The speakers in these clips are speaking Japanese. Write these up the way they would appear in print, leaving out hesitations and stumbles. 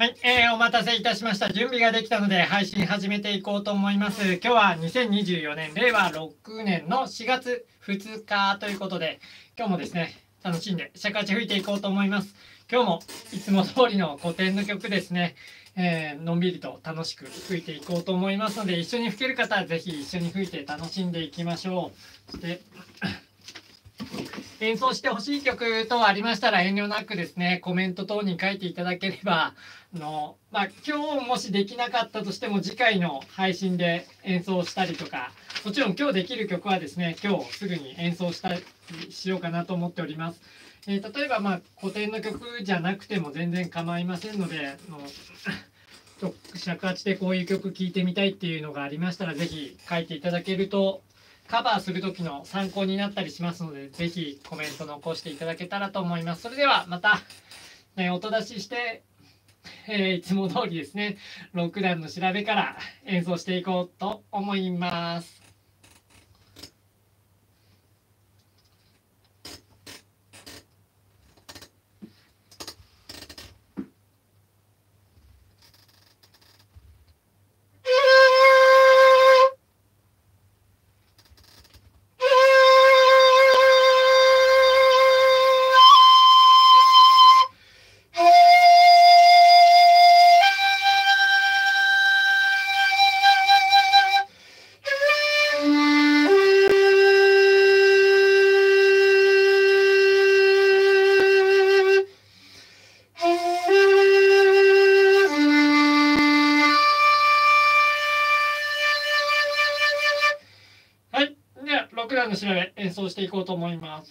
はい、お待たせいたしました。準備ができたので配信始めていこうと思います。今日は2024年、令和6年の4月2日ということで、今日もですね、楽しんで尺八吹いていこうと思います。今日もいつも通りの古典の曲ですね、のんびりと楽しく吹いていこうと思いますので、一緒に吹ける方はぜひ一緒に吹いて楽しんでいきましょう。そして演奏してほしい曲等ありましたら遠慮なくですね、コメント等に書いていただければ、今日もしできなかったとしても次回の配信で演奏したりとか、もちろん今日できる曲はですね、今日すぐに演奏しようかなと思っております。例えば古典の曲じゃなくても全然構いませんので、尺八でこういう曲聴いてみたいっていうのがありましたら、ぜひ書いていただけるとカバーする時の参考になったりしますので、ぜひコメント残していただけたらと思います。それではまた、音出しして、いつも通りですね、6段の調べから演奏していこうと思います。はい、では6段の調べ演奏していこうと思います。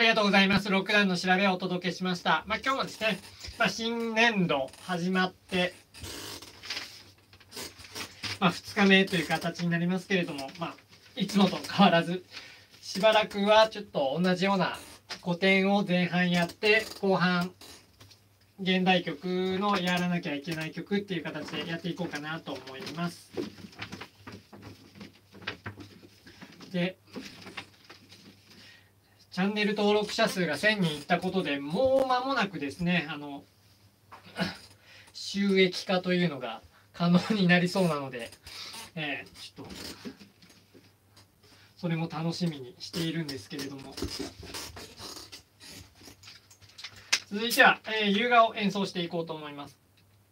りがとうございます。6段の調べをお届けしました。今日もですね、新年度始まって、2日目という形になりますけれども、いつもと変わらず、しばらくはちょっと同じような古典を前半やって、後半、現代曲のやらなきゃいけない曲っていう形でやっていこうかなと思います。で、チャンネル登録者数が1000人いったことでもう間もなくですね、収益化というのが可能になりそうなので、ちょっとそれも楽しみにしているんですけれども、続いては、優雅を演奏していこうと思います。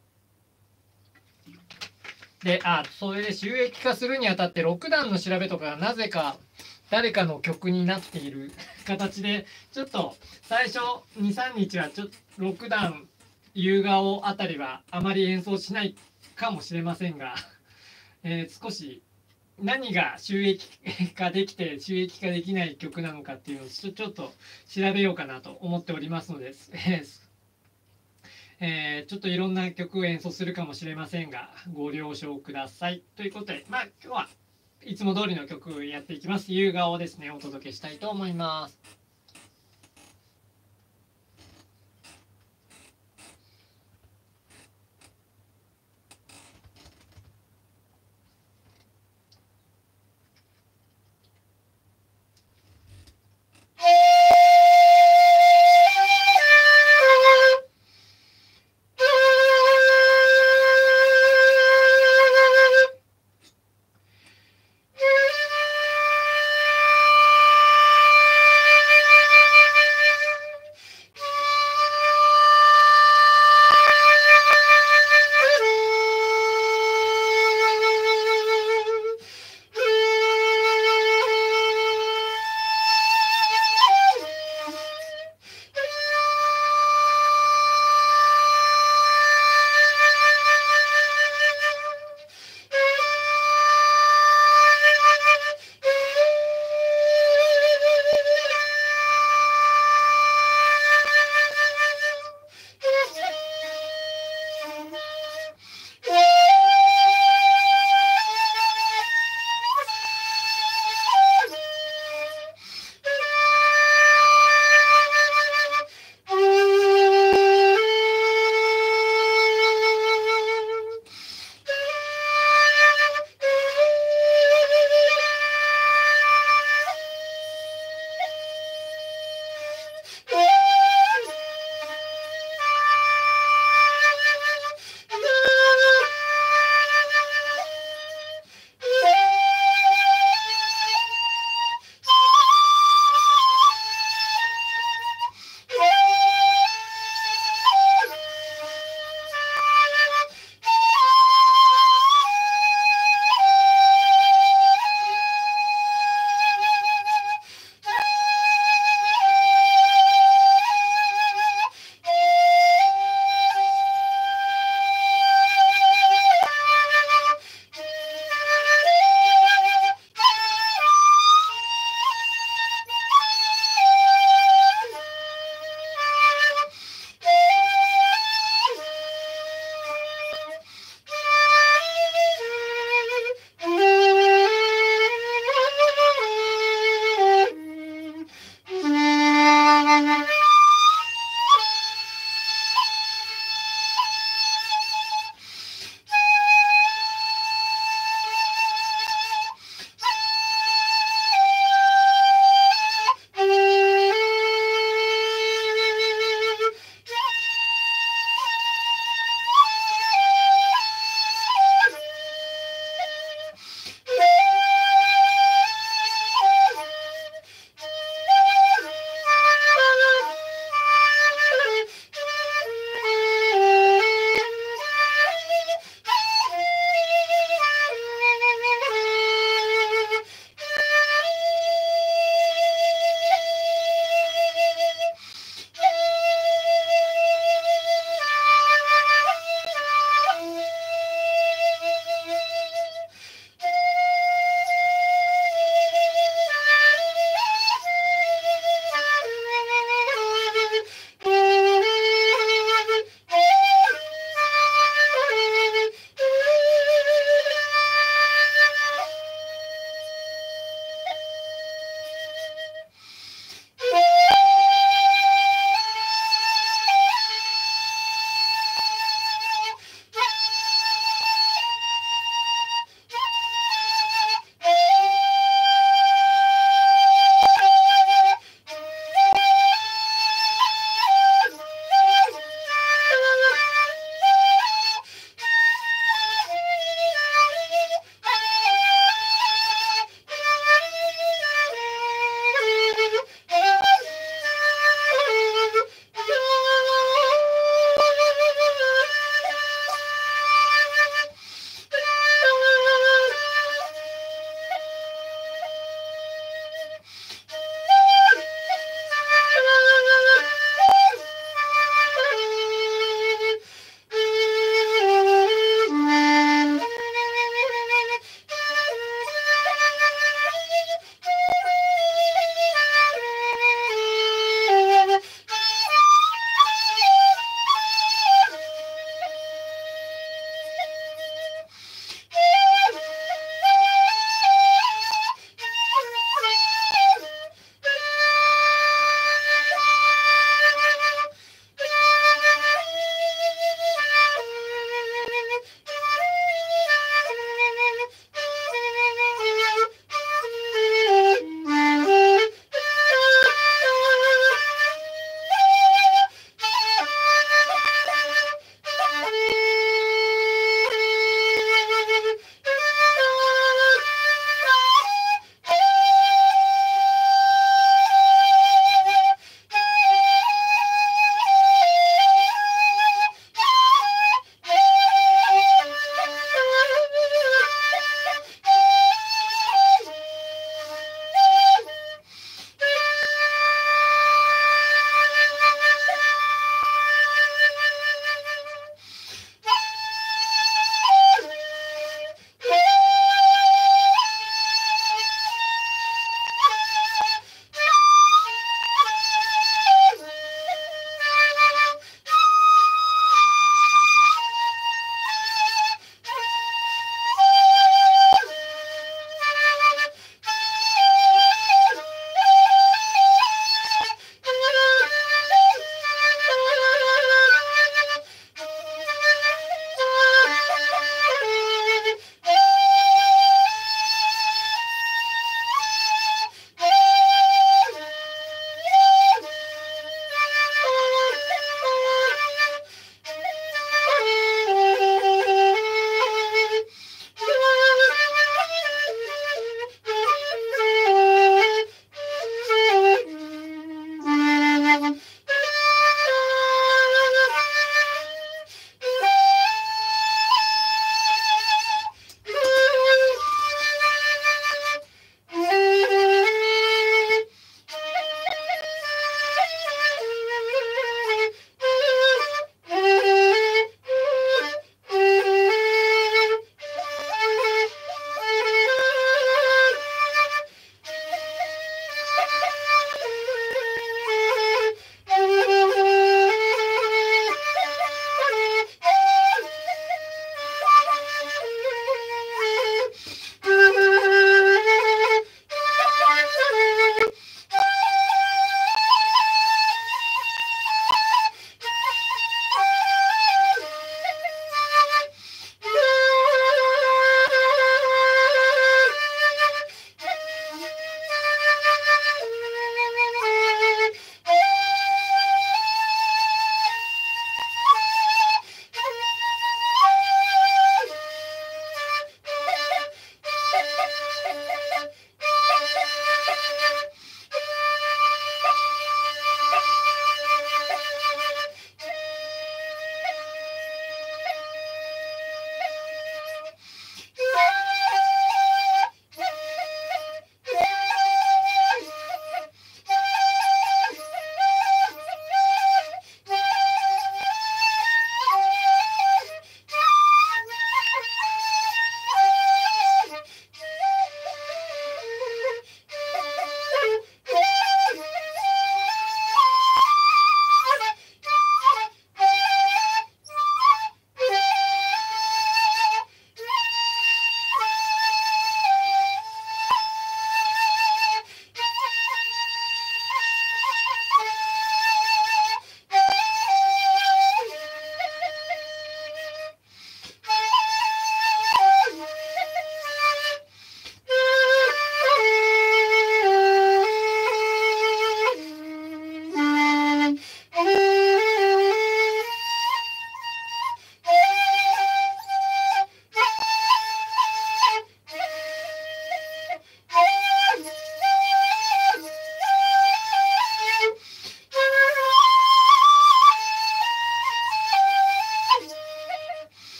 で、それで収益化するにあたって6段の調べとかがなぜか誰かの曲になっている形で、ちょっと最初 2,3 日は6段夕顔あたりはあまり演奏しないかもしれませんが、少し何が収益化できて収益化できない曲なのかっていうのをちょっと調べようかなと思っておりますので、ちょっといろんな曲を演奏するかもしれませんがご了承ください。ということで、今日はいつも通りの曲をやっていきます。夕顔をですね、お届けしたいと思います。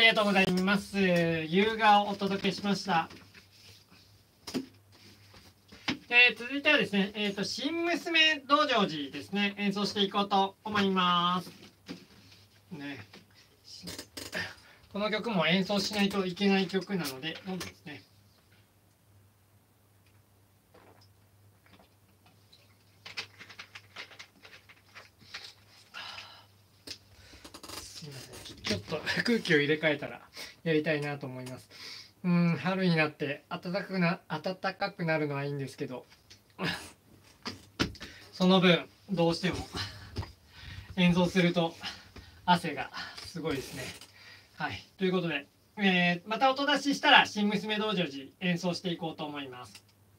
りがとうございます。夕画をお届けしました。続いてはですね、新娘道成寺ですね、演奏していこうと思います。ね、この曲も演奏しないといけない曲なので、どうぞですね。すいません、ちょっと空気を入れ替えたらやりたいなと思います。春になって暖かくなるのはいいんですけど、その分どうしても演奏すると汗がすごいですね。はい、ということで、また音出ししたら新娘道成寺演奏していこうと思います。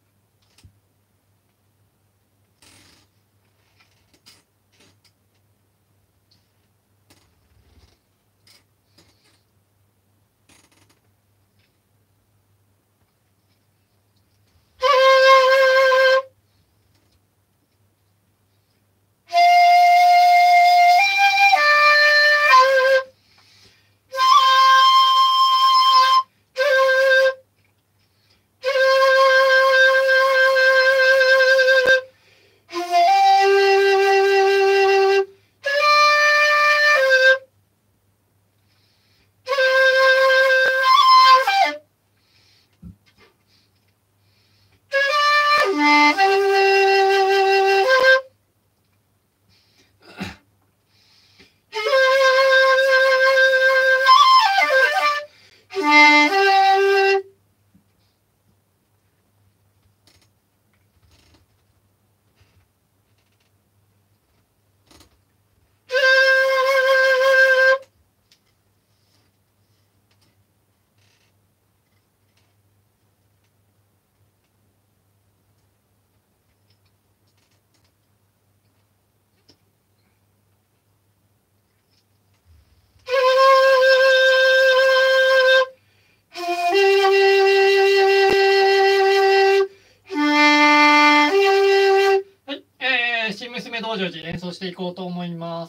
新娘道成寺演奏していこうと思います。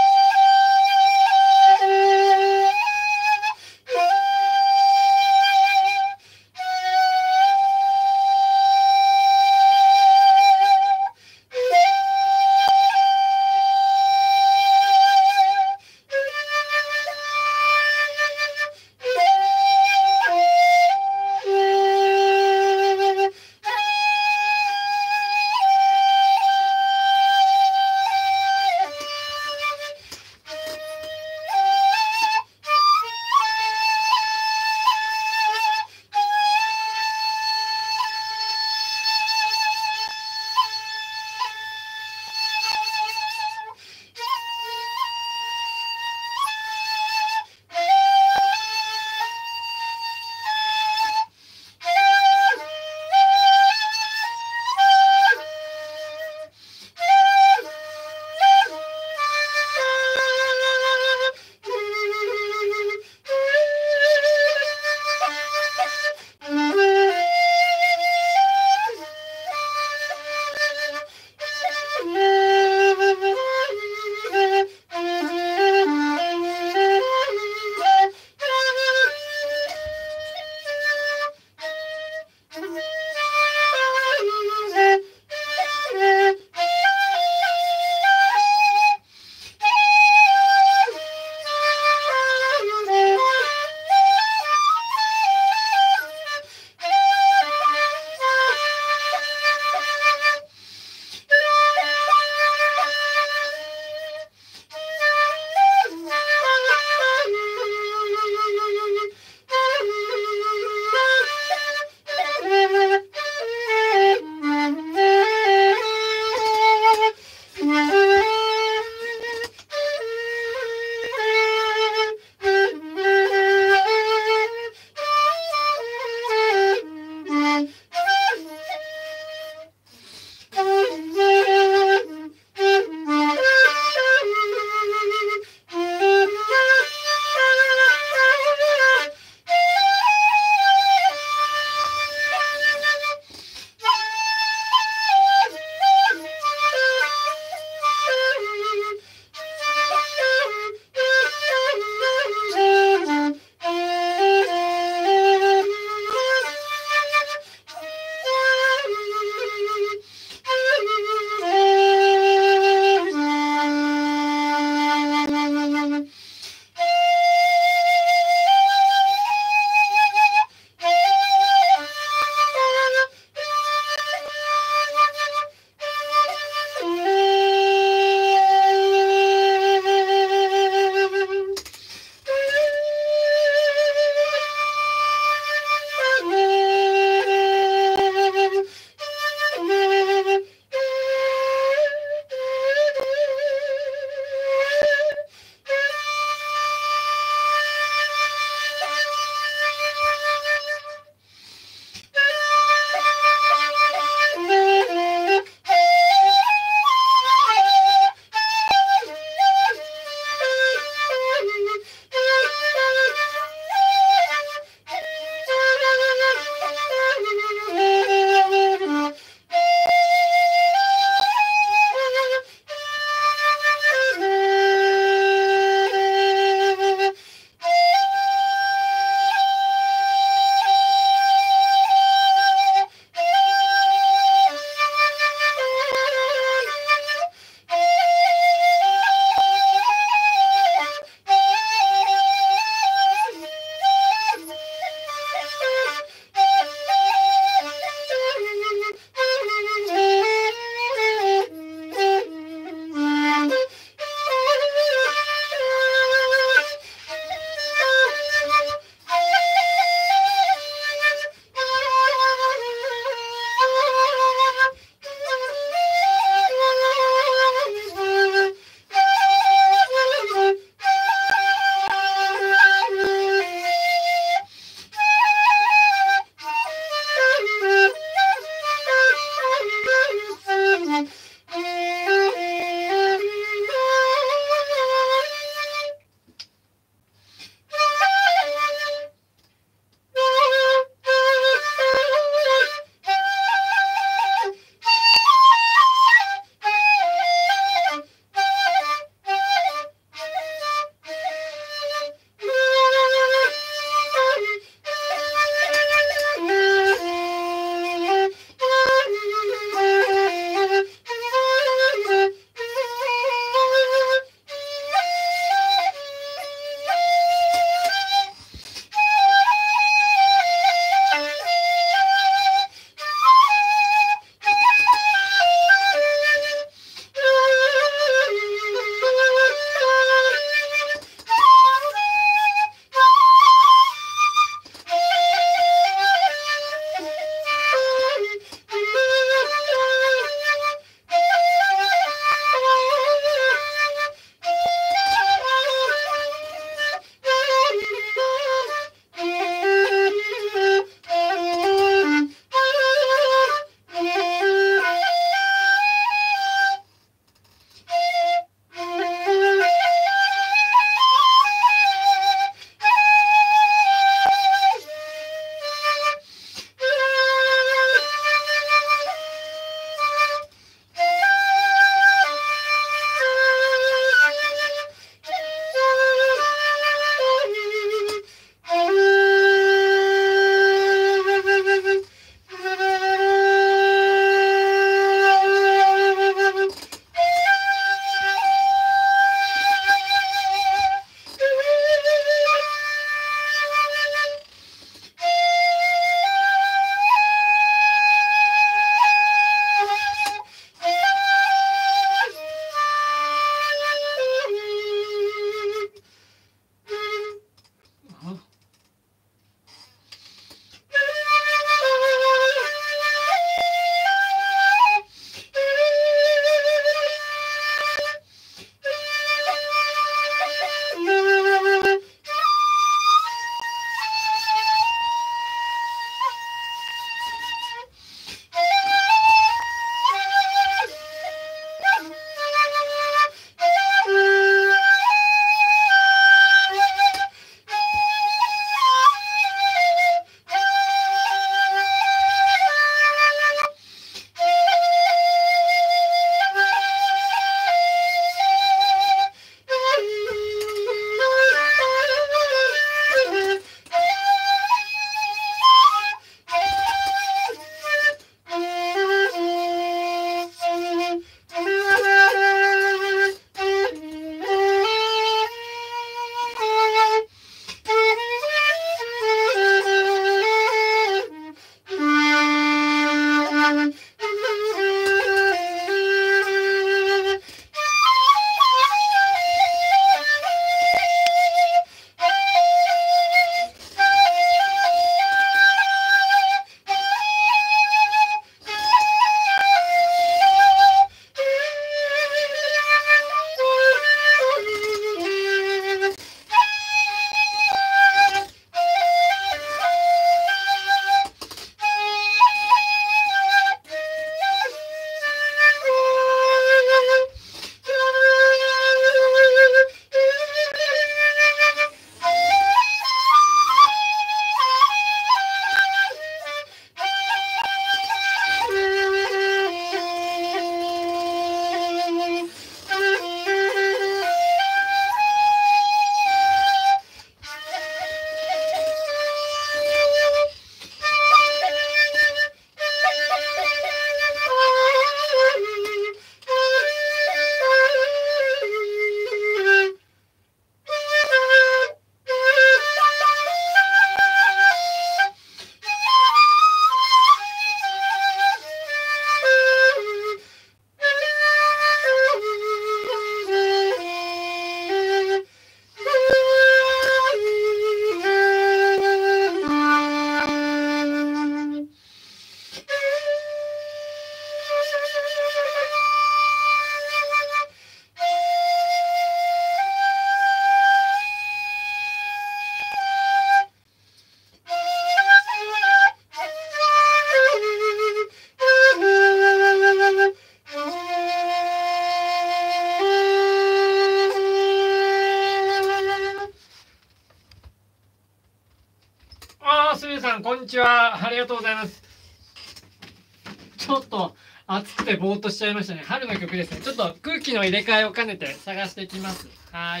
ん、こんにちは。ありがとうございます。ちょっと暑くてぼーっとしちゃいましたね。春の曲ですね。ちょっと空気の入れ替えを兼ねて探してきます。はい。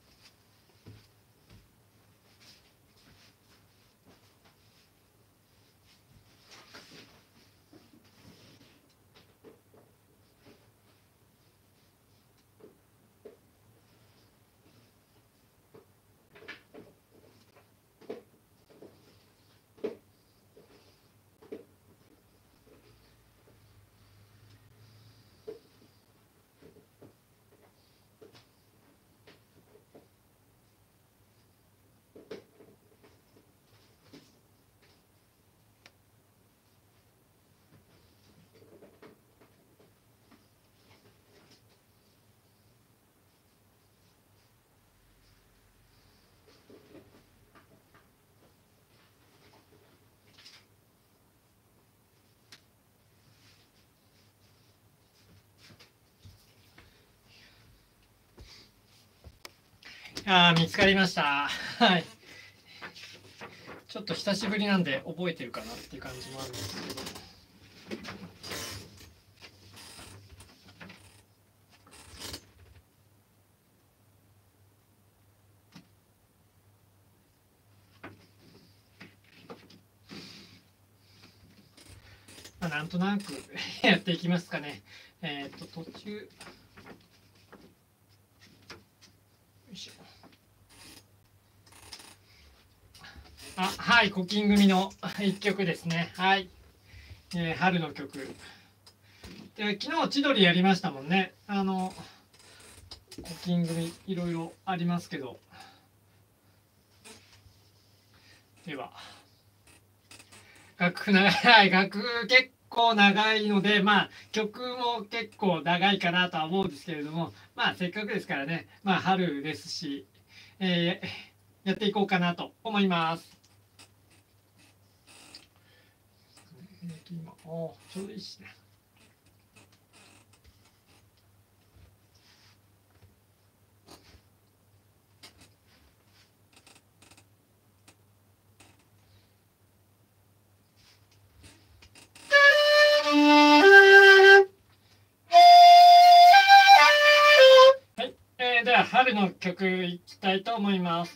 見つかりました。はい。ちょっと久しぶりなんで覚えてるかなっていう感じもあるんですけど。なんとなくやっていきますかね。途中。よいしょ。はい、古今組の一曲ですね。はい。春の曲。昨日千鳥やりましたもんね。古今組いろいろありますけど。では。楽譜長い、楽譜結構長いので、曲も結構長いかなとは思うんですけれども、せっかくですからね、春ですし、やっていこうかなと思います。今、ちょうどいいですね。はい、では春の曲いきたいと思います。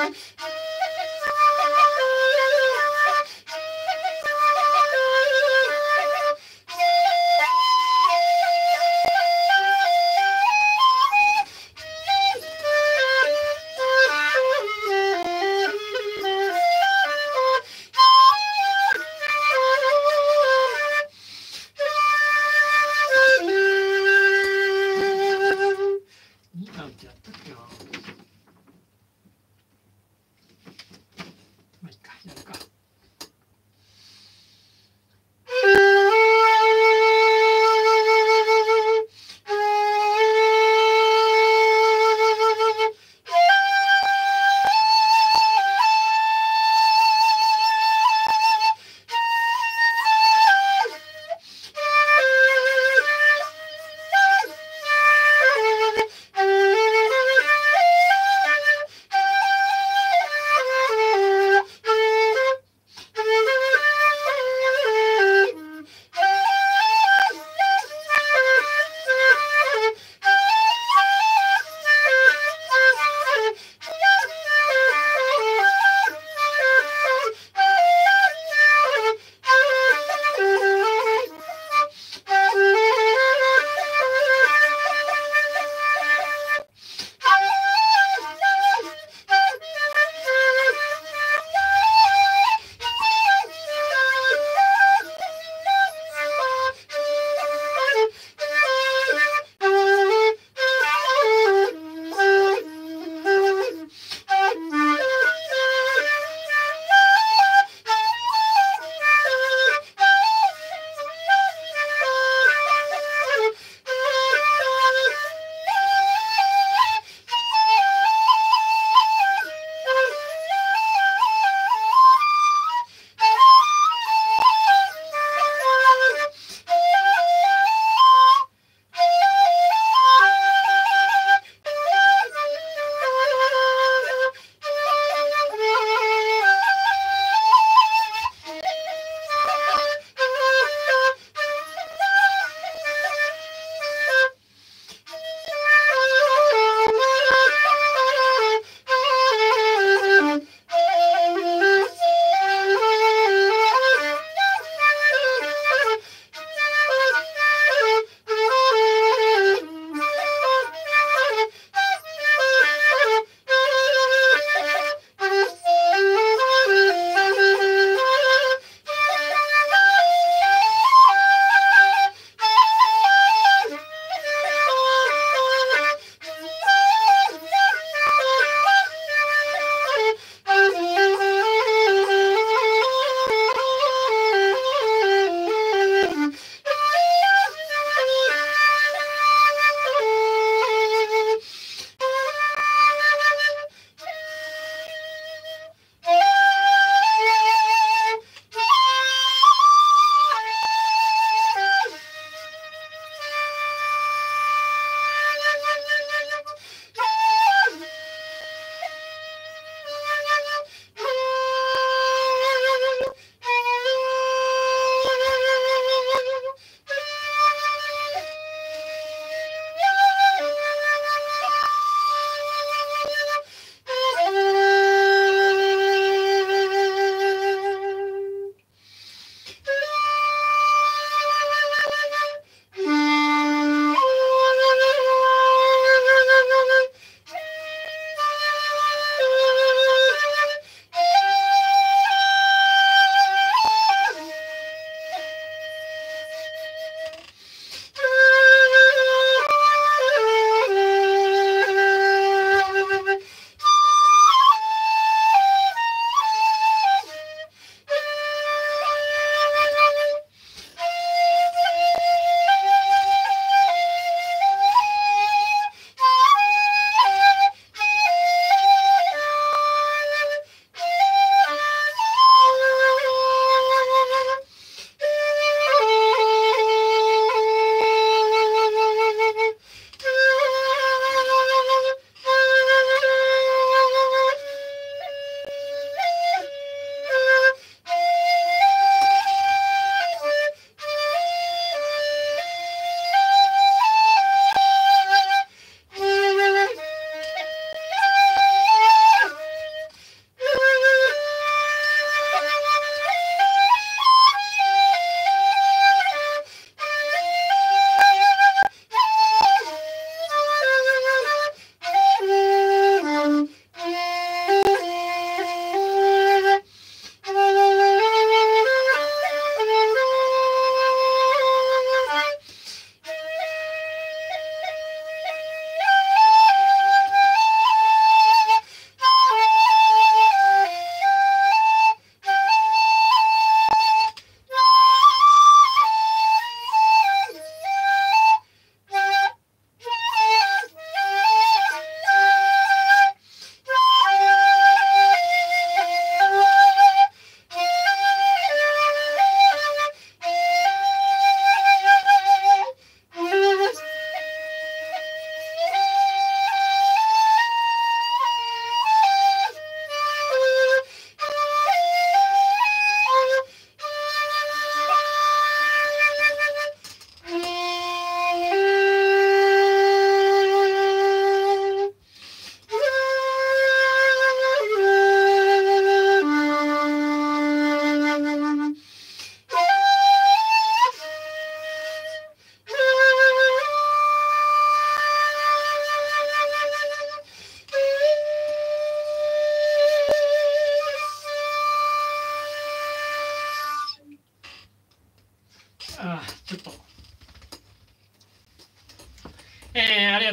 2番ってやったっけな。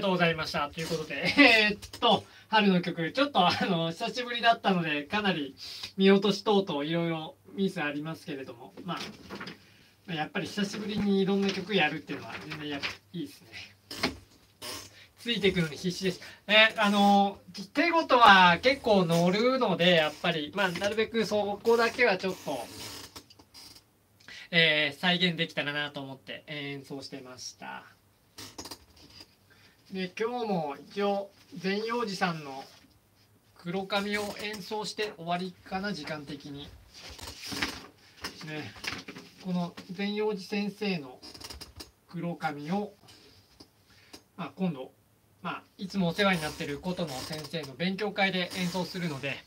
とうございました。ということで、春の曲、ちょっと久しぶりだったので、かなり見落とし等々いろいろミスありますけれども、まあ、やっぱり久しぶりにいろんな曲やるっていうのは全然いいですね。ついていくのに必死です。手事は結構乗るので、やっぱり、まあ、なるべくそこだけはちょっと、再現できたらなと思って、演奏してました。で、今日も一応、善陽寺さんの黒髪を演奏して終わりかな、時間的に。ね、この善陽寺先生の黒髪を、まあ、今度、まあ、いつもお世話になっている琴の先生の勉強会で演奏するので、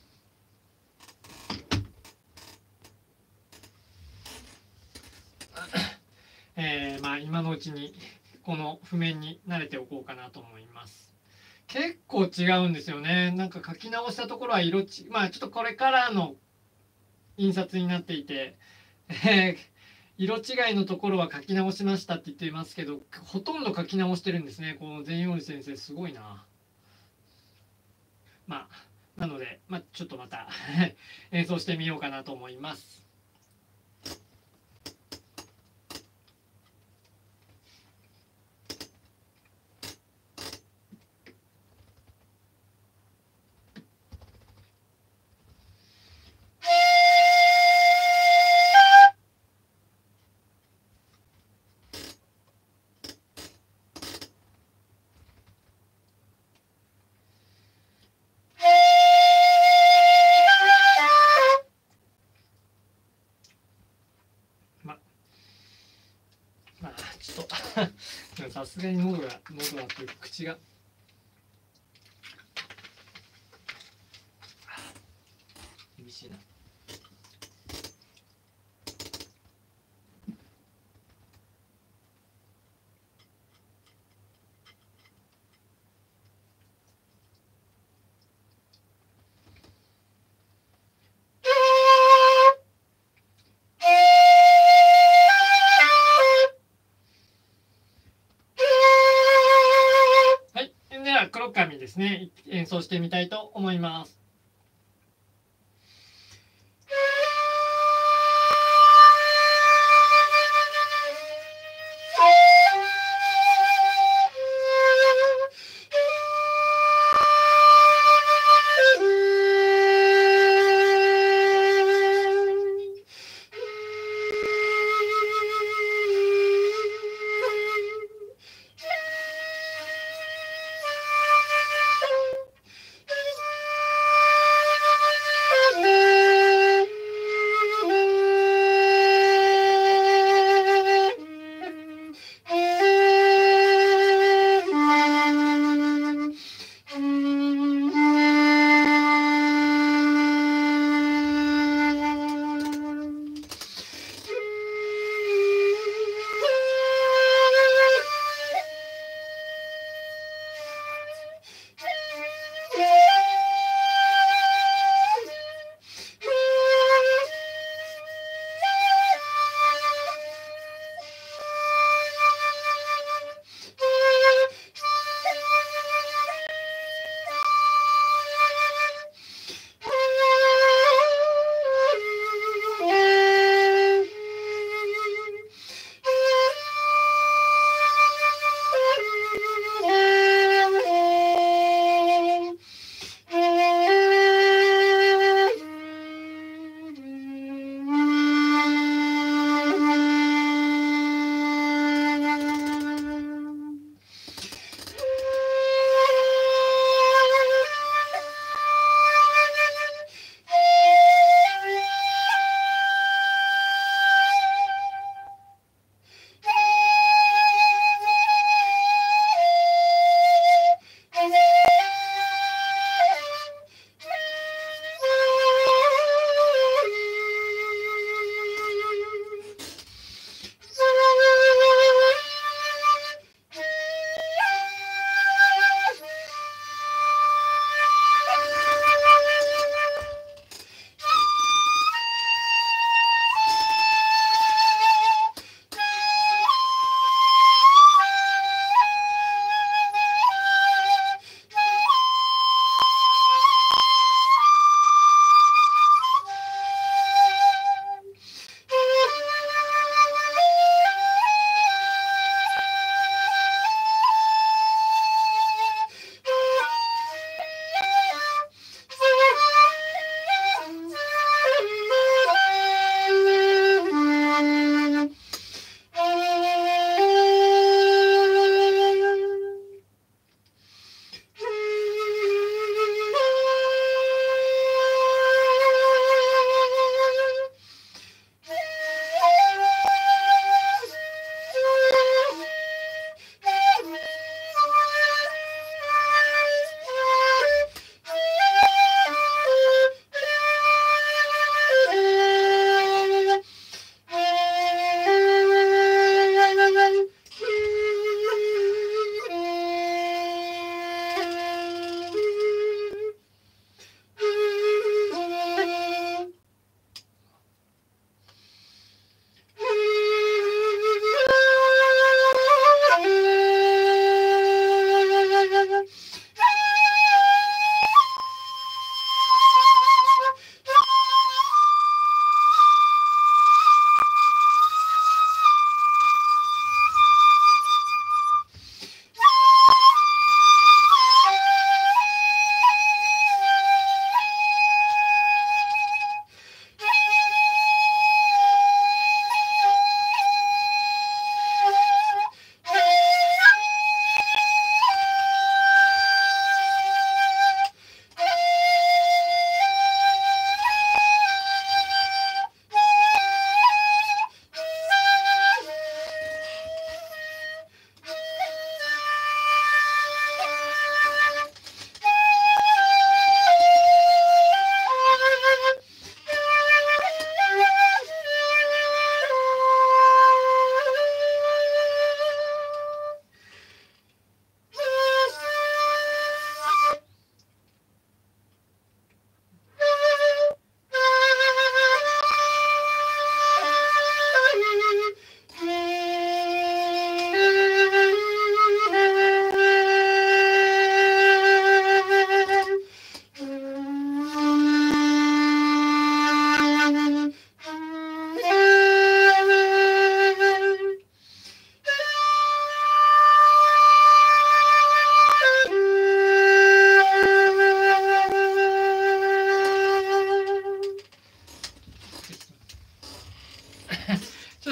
まあ、今のうちにこの譜面に慣れておこうかなと思います。結構違うんですよね。なんか書き直したところはまあちょっとこれからの印刷になっていて、色違いのところは書き直しましたって言っていますけど、ほとんど書き直してるんですね。この善陽寺先生すごいな。まあなので、まあ、ちょっとまた演奏してみようかなと思います。まあちょっとさすがに喉がっていうか口が厳しいな。はい、では黒髪ですね、演奏してみたいと思います。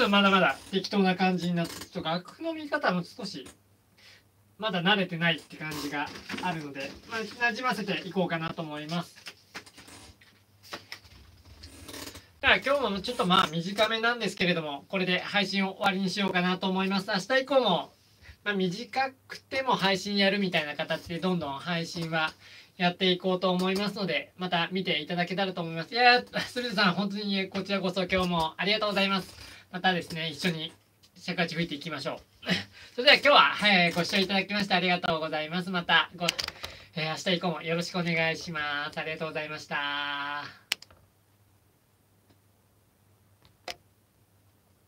とまだまだ適当な感じになって、ちょっと楽譜の見方も少しまだ慣れてないって感じがあるので、まあ、馴染ませていこうかなと思います。だから今日もちょっとまあ短めなんですけれども、これで配信を終わりにしようかなと思います。明日以降も、まあ、短くても配信やるみたいな形でどんどん配信はやっていこうと思いますので、また見ていただけたらと思います。いやー、スルーさん、本当にこちらこそ今日もありがとうございます。またですね、一緒に尺八吹いていきましょう。それでは今日は、はい、ご視聴いただきましてありがとうございます。また明日以降もよろしくお願いします。ありがとうございました。